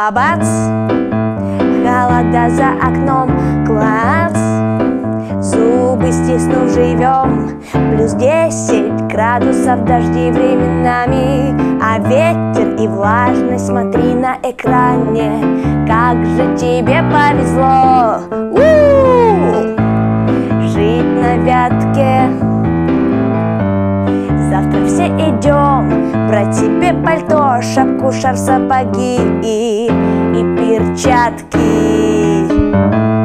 бабац, холода за окном, клац. Зубы стиснув живем, плюс 10 градусов, дожди временами, а ветер и влажность, смотри на экране. Как же тебе повезло жить на Вятке. Завтра все идем, брать себе пальто, шапку, шарф, сапоги и перчатки.